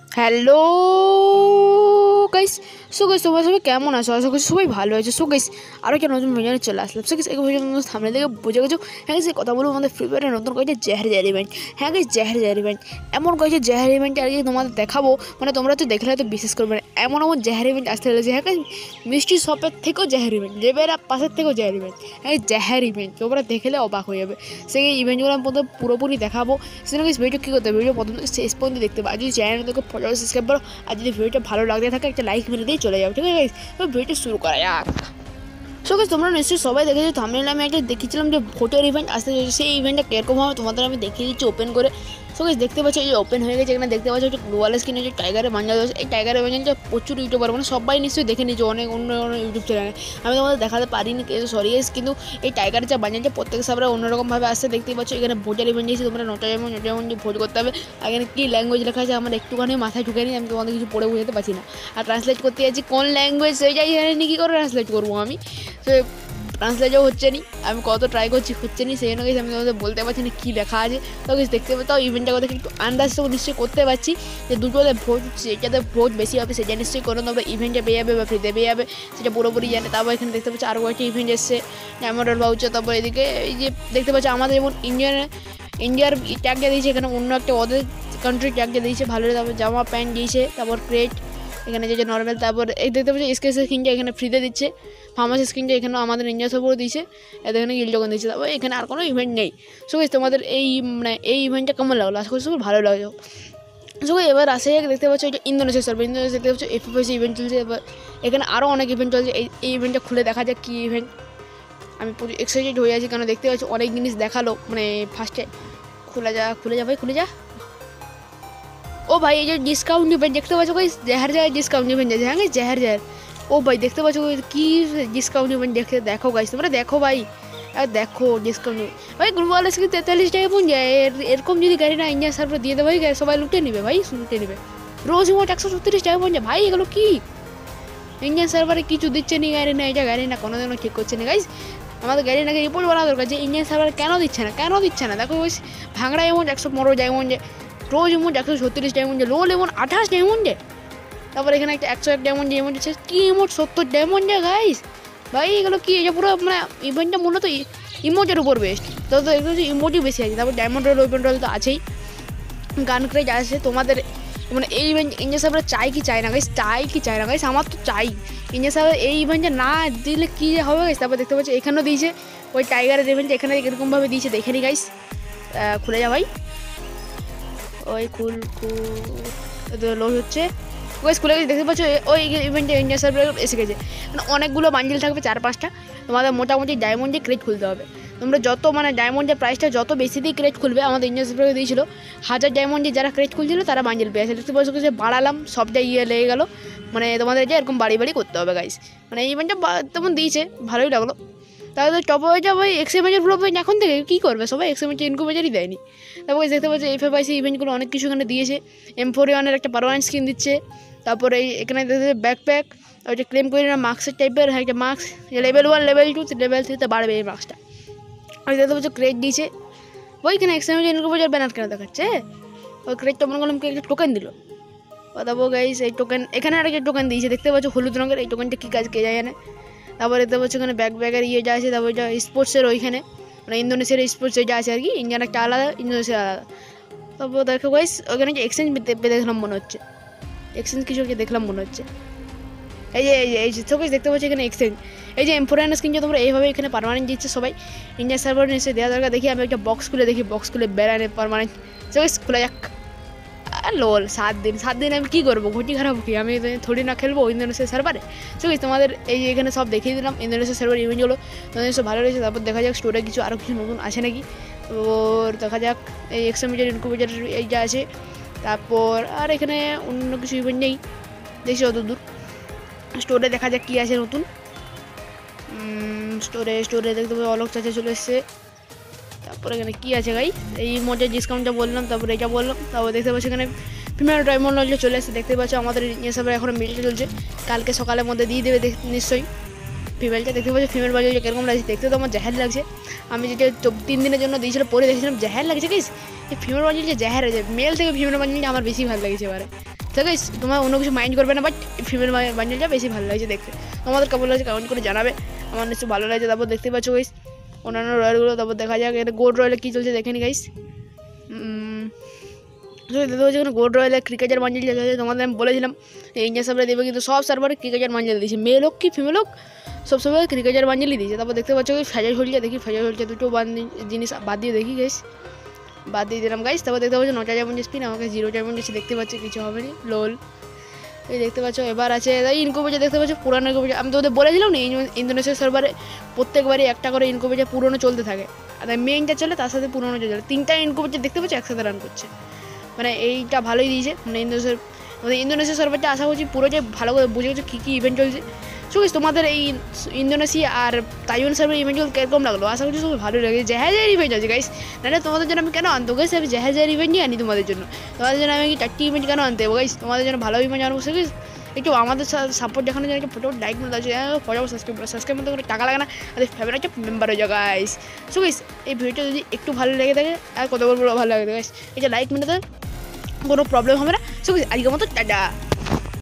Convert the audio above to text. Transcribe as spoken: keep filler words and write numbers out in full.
Hello guys, so guys তোমরা সবাই কেমন আছো? আশা করছি সবাই ভালো আছে। সো গাইস আরও একটা নতুন ভিডিও চলে আসলাম। সো গাইস এই ভিডিও সামনে থেকে বুঝে গেছো। হ্যাঁ গাইস, কথা বলবো আমাদের ফ্রি ফায়ারের নতুন কয়েকটা জেহার জেহার ইভেন্ট। হ্যাঁ গাইস, জেহার জেহার ইভেন্ট এমন কয়েকটা জেহার ইভেন্ট আর কি তোমাদের দেখাবো, মানে তোমরা তো দেখলে হয়তো বিশ্বাস করবে না, এমন এমন জেহার ইভেন্ট আসতে চলেছে। হ্যাঁ গাইস, মিষ্টি শপের থেকেও জেহার ইভেন্ট, দেবের পাশের থেকেও জেহার ইভেন্ট। হ্যাঁ জেহার ইভেন্ট তোমরা দেখলে অবাক হয়ে যাবে। সেই ইভেন্টগুলো আমি প্রথম পুরোপুরি দেখাবো। সেজন্য গাইস ভিডিও কী করতে হবে, ভিডিও প্রথম থেকে শেষ পর্যন্ত দেখতে পাবো। আর যদি চ্যানেল থেকে ফলো সাবস্ক্রাইব করো, আর যদি ভিডিওটা ভালো লাগতে থাকে একটা লাইক মেরে দিয়ে চলে যাও। ঠিক আছে গাইস, ভিডিওটা শুরু করা যাক। সো গাইস তোমরা নিশ্চয়ই সবাই দেখেছো, থাম্বনেইলে আমি একটা দেখেছিলাম যে ভোটের ইভেন্ট আসতে চলেছে। সেই ইভেন্টটা কীরকম হবে তোমাদের আমি দেখিয়ে দিচ্ছি ওপেন করে। সো গাইস দেখতে পাচ্ছ এই যে ওপেন হয়ে গেছে, এখানে দেখতে পাচ্ছ একটা গ্লোবাল স্ক্রিনে যে টাইগারের বাঞ্জা রয়েছে। এই টাইগারের বাঞ্জাটা প্রচুর ইউটিউবার মানে সবাই নিশ্চয়ই দেখে নিয়েছে, অনেক অন্য অন্য ইউটিউব চ্যানেলে। আমি তোমাদের দেখাতে পারিনি, সরি গাইস, কিন্তু এই টাইগারের যে বাঞ্জাটা প্রত্যেক সাবরে অন্যরকমভাবে আসছে। দেখতেই পাচ্ছ এখানে ভোটের ইভেন্ট দিয়েছি, তোমরা নটা যেমন নটা যেমন ভোট করতে হবে। আর এখানে কী ল্যাঙ্গুয়েজ লেখা আছে আমার একটুখানি মাথায় ঢুকে নিই, আমি তোমাদের কিছু পড়ে বুঝতে পারছি না। আর ট্রান্সলেট করতে যাচ্ছি কোন ল্যাঙ্গুয়েজ সেইটাই জানি নি, কী করে ট্রান্সলেট করবো আমি। তো ট্রান্সলেটও হচ্ছে নি, আমি কত ট্রাই করছি হচ্ছে নি, সেই জন্য গেছি আমি তোমাদের বলতে পারছি না কী লেখা আছে। তো কিছু দেখতে পাবো, তাও ইভেন্টটা কথা একটু আন্দাজ তো নিশ্চয়ই করতে পারছি যে দুটোতে ভোট, যেটাতে ভোট বেশি হবে সেটা নিশ্চয়ই করে তোমরা ইভেন্টে পেয়ে যাবে বা ফ্রিতে পেয়ে যাবে, সেটা পুরোপুরি জানে। তারপর এখানে দেখতে পাচ্ছি আরও কয়েকটি ইভেন্ট এসছে, ডায়মন্ড ভাউচার। তারপর এদিকে এই যে দেখতে পাচ্ছি আমাদের যেমন ইন্ডিয়ান ইন্ডিয়ার ট্যাগটা দিয়েছে, এখানে অন্য একটা ওদের কান্ট্রির ট্যাগটা দিয়েছে ভালো। তারপর জামা প্যান্ট দিয়েছে, তারপর ক্রেট এখানে যে নর্মাল। তারপর এই দেখতে পাচ্ছি স্কেচের স্ক্রিনটা এখানে ফ্রিতে দিচ্ছে, ফার্মাসি স্ক্রিনটা এখানেও আমাদের ইন্ডিয়া সবও দিয়েছে, এখানে গিল টোকেন দিচ্ছে। তারপর এখানে আর কোনো ইভেন্ট নেই। সো গাইস তোমাদের এই মানে এই ইভেন্টটা কেমন লাগলো? আশা করছি খুব ভালো লাগলো। সো এবার আসে দেখতে পাচ্ছ এটা ইন্দোনেশিয়া সার্ভার, ইন্দোনেশিয়া দেখতে পাচ্ছ এফএফএসি ইভেন্ট চলছে। এবার এখানে আরও অনেক ইভেন্ট চলছে। এই এই ইভেন্টটা খুলে দেখা যাক কী ইভেন্ট। আমি পুরো এক্সাইটেড হয়ে আছি, কেন দেখতে পাচ্ছি অনেক জিনিস দেখালো। মানে ফার্স্টে খুলে যা খুলে যা ভাই খুলে যা। ও ভাই এই যে ডিসকাউন্ট ইভেন্ট দেখতে পাচ্ছ গাইস, জেহার জেহার ডিসকাউন্ট ইভেন্ট আছে। হ্যাঁ জেহার জেহার, ও ভাই দেখতে পাচ্ছ কি ডিসকাউন্ট ইভেন্ট দেখে দেখো গাইস, তোমরা দেখো ভাই, আর দেখো ডিসকাউন্ট ভাই। গ্লোবাল স্ক্রিন তেতাল্লিশ টাকা পৌঁছে যায়, এরকম যদি গাড়ি না ইন্ডিয়ান সার্ভার দিয়ে দেবে ভাই, সবাই লুটে নেবে ভাই, লুটে নেবে। রোজ মোট একশো ছত্রিশ টাকা পৌঁছে ভাই, এগুলো কি ইন্ডিয়ান সার্ভারে কিছু দিচ্ছে নি গাড়ি না, এটা গাড়ি না কোনো দিনও ঠিক করছে না গাইস। আমাদের গাড়ি নাকি রিপোর্ট বানা দরকার যে ইন্ডিয়ান সার্ভার কেন দিচ্ছে না, কেন দিচ্ছে না। দেখো ওই ভাঙড়া এমন একশো পনেরো ডায়মন্ড, রোজ এমন একশো ছত্রিশ ডায়মন্ড, লো এমন আঠাশ ডায়মন্ডে। তারপর এখানে একটা একশো এক ডায়মন্ড এমন আছে, কি এমন সত্তর ডায়মন্ডে গাইস। ভাই এগুলো কি, এটা পুরো মানে ইভেন্টটা মূলত ইমোটের উপর বেস্ট, তো তো এগুলো ইমোটই বেশি আছে। তারপর ডায়মন্ড রোল ইভেন্ট রোল তো আছেই, গান ক্রেজ আছে। তোমাদের মানে এই ইভেন্ট ইন্ডিয়া সার্ভারে চাই কি চাই না গাইস, চাই কি চাই না গাইস, আমার তো চাই ইন্ডিয়া সার্ভার এই ইভেন্টটা না দিলে কী যে হবে গাইস। তারপর দেখতে পাচ্ছি এখানেও দিয়েছে ওই টাইগারের ইভেন্ট, এখানে এরকমভাবে দিয়েছে দেখে নি গাইস। খুলে যা ভাই, ওই খুল খুল লোড হচ্ছে ওই স্কুলে দেখতে পাচ্ছ। ওই ইভেন্টে ইন্ডিয়া সার্ভার এসে গেছে, মানে অনেকগুলো বান্ডিল থাকবে, চার পাঁচটা। তোমাদের মোটামুটি ডায়মন্ডে ক্রেট খুলতে হবে। তোমরা যত মানে ডায়মন্ডের প্রাইসটা যত বেশি দিয়ে ক্রেট খুলবে, আমাদের ইন্ডিয়া সার্ভারে দিয়েছিল হাজার ডায়মন্ডে যারা ক্রেট খুলছিল তারা বান্ডিল পেয়েছে। দেখতে পাচ্ছ যে বাড়ালাম সবটা ইয়ে লেগে গেলো, মানে তোমাদের যে এরকম বাড়ি বাড়ি করতে হবে গাইস। মানে এই ইভেন্টটা তেমন দিয়েছে, ভালোই লাগলো। তাহলে টপ হয়ে যাবে এক্সএমএজের ফ্লো পয়েন্ট এখন থেকে কী করবে সবাই, এক্সএমএজের ইনকুবেটারই দেয়নি। তারপরে দেখতে পাচ্ছি এফএফআইসি ইভেন্টগুলো অনেক কিছু এখানে দিয়েছে। এম ফোর ওয়ানের একটা পারমানেন্ট স্কিন দিচ্ছে। তারপরে এই এখানে দেখতে ব্যাকপ্যাক, ওইটা ক্লেম করে না মাস্কের টাইপের একটা mask, level one level two level থ্রিতে বাড়বে এই মাস্কটা। ওই দেখতে পাচ্ছ ক্রেট দিয়েছে। ওইখানে এক্সএমএজের ইনকুবেটার ব্যানার কেন দেখাচ্ছে, ওই ক্রেটটা মনে করলাম একটা টোকেন দিল। তারপর গাইস এই টোকেন এখানে আরেকটা টোকেন দিয়েছে দেখতে পাচ্ছ হলুদ রঙের, এই টোকেনটা কী কাজ কে যায় জানে। তারপর দেখতে পাচ্ছ এখানে ব্যাক ব্যাগের ইয়ে যা আছে। তারপর এটা স্পোর্টসের ওইখানে মানে ইন্দোনেশিয়ার স্পোর্টস যেটা আছে আর কি, ইন্ডিয়ান একটা আলাদা, ইন্দোনেশিয়ার আলাদা। তারপর দেখো গাইস ওখানে যে এক্সচেঞ্জ দেখলাম মনে হচ্ছে, এক্সচেঞ্জ কিছু দেখলাম মনে হচ্ছে। এই যে এই যে এই যে সবাই দেখতে পাচ্ছি এখানে এক্সচেঞ্জ, এই যে এমফোরান স্ক্রিন যে তোমরা এইভাবে এখানে পারমানেন্ট দিচ্ছে সবাই ইন্ডিয়া সার্ভার নিশ্চয়ই দেওয়া দরকার। দেখি আমি একটা বক্স খুলে দেখি, বক্স খুলে বেড়ানে পারমানেন্ট সবাই খোলা যাক। আর লোল সাত দিন সাত দিন আমি কী করবো, ঘটি খারাপ কি, আমি থোড়ি না খেলবো ইন্দোনেশিয়া সার্ভারে। ঠিক আছে, তোমাদের এই এখানে সব দেখিয়ে দিলাম ইন্দোনেশিয়া সার্ভার ইভেন্টগুলো, তোমাদের সব ভালো রয়েছে। তারপর দেখা যাক স্টোরে কিছু আরও কিছু নতুন আছে নাকি। ওর দেখা যাক এই এক্সএমএজের ইনকুবেটার এই যা আছে। তারপর আর এখানে অন্য কিছু ইভেন্ট নেই দেখছি অত দূর। স্টোরে দেখা যাক কী আছে নতুন। স্টোরে স্টোরে দেখতে পাবো অলক চাচা চলে এসছে। তারপর এখানে কী আছে গাই, এই মজার ডিসকাউন্টটা বললাম, তারপরে এটা বললাম। তারপর দেখতে পাচ্ছি এখানে ফিমেল ডায়মন্ড চলে এসেছে। দেখতে পাচ্ছ আমাদের ইন্ডিয়া সার্ভারে এখন মিলটা চলছে, কালকে সকালের মধ্যে দিয়ে দেবে নিশ্চয়ই ফিমেলটা। দেখতে পাচ্ছি ফিমেল বাজে কীরকম লাগছে, দেখতে তো আমার জাহের লাগছে। আমি যেটা তিন দিনের জন্য দিয়েছিল পরে দেখেছিলাম জাহের লাগছে গাইস। এই ফিমেল বাজে যে জাহের আছে, মেল থেকে ফিমেল বাজেলটা আমার বেশি ভালো লাগছে এবারে। তো তো গাইস তোমার অন্য কিছু মাইন্ড করবে না, বাট ফিমেল বান্ডেলটা বেশি ভালো লাগছে দেখতে। তোমাদের কেমন লাগছে কমেন্ট করে জানাবে, আমার নিশ্চয়ই ভালো লাগছে। তারপর দেখতে পাচ্ছ গাইস অন্যান্য রয়্যালগুলো, তারপর দেখা যাক এটা গোল্ড রয়্যালে কী চলছে দেখে নি গাইস। দেখতে পাচ্ছি এখানে গোল্ড রয়্যালে ক্রিকেটের বান্ডেল চলছে। তোমাদের আমি বলেছিলাম ইন্ডিয়া সার্ভারে দেবে, কিন্তু সব সার্ভারে ক্রিকেটের বান্ডেল দিয়েছে, মেল হোক কি ফিমেল হোক সব সময় ক্রিকেটের বান্ডেলই দিয়েছে। তারপর দেখতে পাচ্ছ ফেজার চলছে, দেখি ফেজার চলছে দুটো বান্ডেল জিনিস বাদ দিয়ে দেখি গাইস, বাদ দিয়ে দিলাম গাইস। তারপর দেখতে পাচ্ছ নটা ডায়মন্ড স্পিন, আমাকে জিরো ডায়মন্ড এসে দেখতে পাচ্ছি, কিছু হবে না লোল। এই দেখতে পাচ্ছ এবার আছে ইনকোভেজার, দেখতে পাচ্ছ পুরানো ইনকোভেজার। আমি তোদের বলেছিলাম না ইন্দোনেশিয়া সার্ভারে প্রত্যেকবারই একটা করে ইনকোভেজার পুরনো চলতে থাকে, আর মেইনটা চলে তার সাথে পুরনো চলে, তিনটা ইনকোভেজার দেখতে পাচ্ছ একসাথে রান করছে, মানে এইটা ভালোই দিয়েছে। মানে ইন্দোনেশিয়ার মানে ইন্দোনেশিয়া সার্ভারটা আশা করছি পুরোটাই ভালো করে বুঝে গেছো কী কী ইভেন্ট চলছে। সো গাইস তোমাদের এই ইন্দোনেশিয়া আর তাইওয়ান সার্ভার ইভেন্টগুলো কিরকম লাগলো, আশা করছি সবাই ভালো লাগে। জাহাজের ইভেন্ট আছে গাইস, নাহলে তোমাদের জন্য আমি কেন আনতো গাইস, আমি জাহাজের ইভেন্ট নিয়ে আনি তোমাদের জন্য। তোমাদের জন্য আমি চারটি ইভেন্ট কেন আনতে হবে গাইস, তোমাদের জন্য ভালো ইভেন্ট জানাবো। সো গাইস একটু আমাদের সাপোর্ট দেখানোর জন্য একটু ফটো লাইক মতো আছে, ফটো সাবস্ক্রাইব সাবস্ক্রাইব মতো করে টাকা লাগে না, আর ফেভারিট একটা মেম্বার হয়ে যায় গাইস। সো গাইস এই ভিডিওটা যদি একটু ভালো লেগে থাকে আর কত বড় ভালো লাগে গাইস, এটা লাইক মেরে দেয়, কোনো প্রবলেম হবে না। সো গাইস আজকের মতো টাটা।